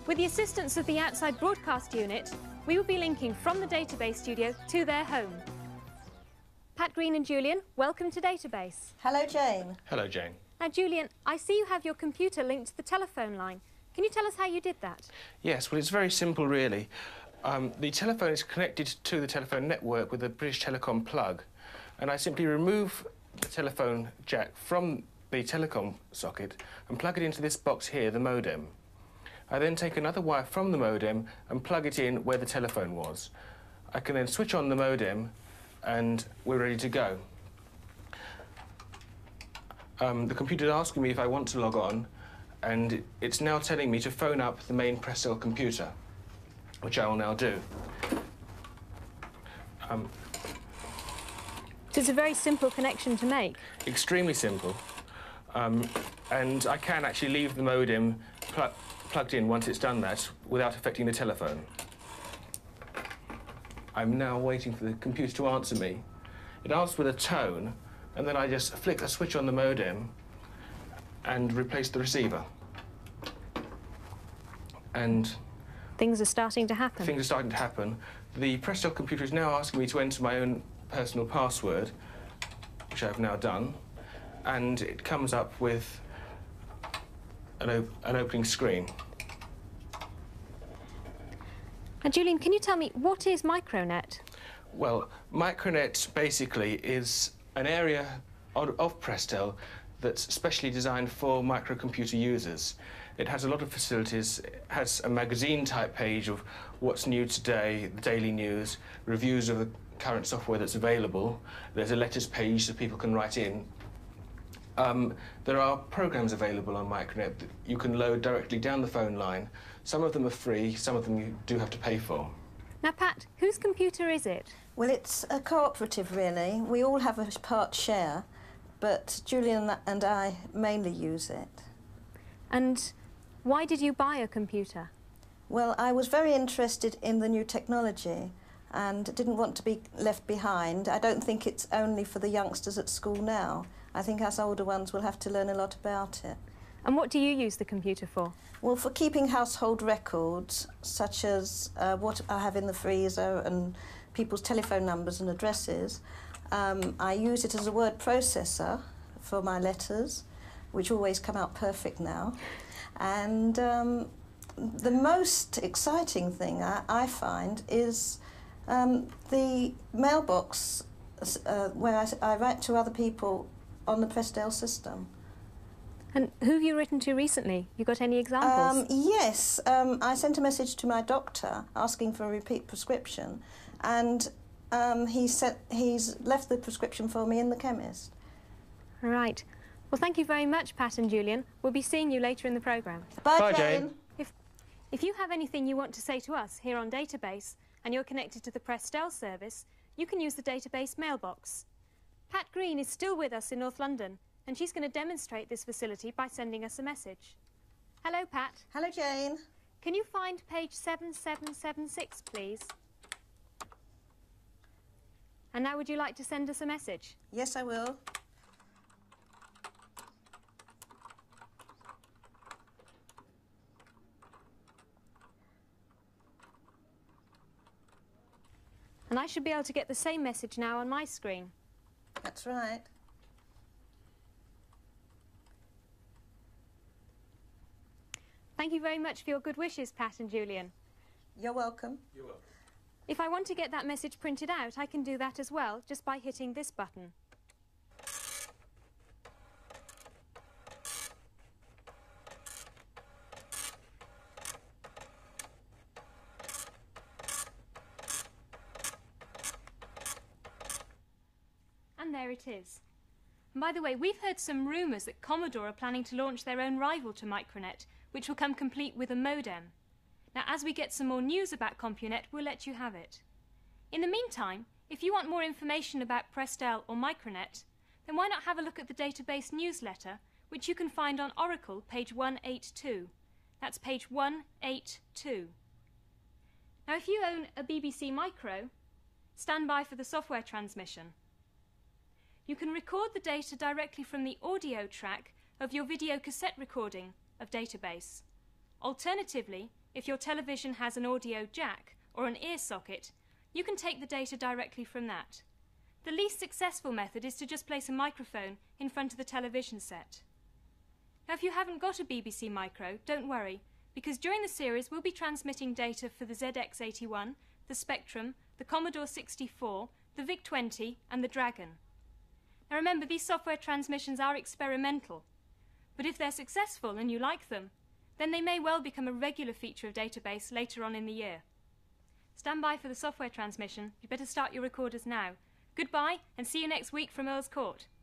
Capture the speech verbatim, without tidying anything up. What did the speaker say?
With the assistance of the outside broadcast unit, we will be linking from the database studio to their home. Pat Green and Julian, welcome to Database. Hello, Jane. Hello, Jane. Now, Julian, I see you have your computer linked to the telephone line. Can you tell us how you did that? Yes, well, it's very simple, really. Um, the telephone is connected to the telephone network with a British Telecom plug, and I simply remove the telephone jack from the telecom socket and plug it into this box here, the modem. I then take another wire from the modem and plug it in where the telephone was. I can then switch on the modem and we're ready to go. Um, the computer is asking me if I want to log on, and it's now telling me to phone up the main Prestel computer, which I will now do. Um, So it's a very simple connection to make. Extremely simple. Um, and I can actually leave the modem pl plugged in once it's done that without affecting the telephone. I'm now waiting for the computer to answer me. It asks with a tone, and then I just flick a switch on the modem and replace the receiver. And things are starting to happen. Things are starting to happen. The Prestel computer is now asking me to enter my own personal password, which I've now done, and it comes up with an, op an opening screen. And Julian, can you tell me, what is Micronet? Well, Micronet basically is an area of, of Prestel that's specially designed for microcomputer users. It has a lot of facilities. It has a magazine-type page of what's new today, the daily news, reviews of the current software that's available. There's a letters page so people can write in. Um, there are programs available on Micronet that you can load directly down the phone line. Some of them are free, some of them you do have to pay for. Now, Pat, whose computer is it? Well, it's a cooperative, really. We all have a part share, but Julian and I mainly use it. And why did you buy a computer? Well, I was very interested in the new technology and didn't want to be left behind. I don't think it's only for the youngsters at school now. I think us older ones will have to learn a lot about it. And what do you use the computer for? Well, for keeping household records, such as uh, what I have in the freezer and people's telephone numbers and addresses. Um, I use it as a word processor for my letters, which always come out perfect now. And um, the most exciting thing I, I find is um, the mailbox uh, where I, I write to other people on the Prestel system. And who have you written to recently? You got any examples? Um, yes, um, I sent a message to my doctor asking for a repeat prescription, and um, he said he's left the prescription for me in the chemist. Right. Well, thank you very much, Pat and Julian. We'll be seeing you later in the programme. Bye, Bye, Jane. Jane. If, if you have anything you want to say to us here on Database and you're connected to the Prestel service, you can use the Database mailbox. Pat Green is still with us in North London, and she's going to demonstrate this facility by sending us a message. Hello, Pat. Hello, Jane. Can you find page seven seven seven six, please? And now would you like to send us a message? Yes, I will. And I should be able to get the same message now on my screen. That's right. Thank you very much for your good wishes, Pat and Julian. You're welcome. You're welcome. If I want to get that message printed out, I can do that as well, just by hitting this button. And there it is. And by the way, we've heard some rumours that Commodore are planning to launch their own rival to Micronet, which will come complete with a modem. Now, as we get some more news about CompuNet, we'll let you have it. In the meantime, if you want more information about Prestel or Micronet, then why not have a look at the Database newsletter, which you can find on Oracle, page one eighty-two. That's page one eighty-two. Now, if you own a B B C Micro, stand by for the software transmission. You can record the data directly from the audio track of your video cassette recording of Database. Alternatively, if your television has an audio jack or an ear socket, you can take the data directly from that. The least successful method is to just place a microphone in front of the television set. Now, if you haven't got a B B C Micro, don't worry, because during the series we'll be transmitting data for the Z X eighty-one, the Spectrum, the Commodore sixty-four, the VIC twenty and the Dragon. Now remember, these software transmissions are experimental, but if they're successful and you like them, then they may well become a regular feature of database later on in the year. Stand by for the software transmission. You better start your recorders now. Goodbye, and see you next week from Earl's Court.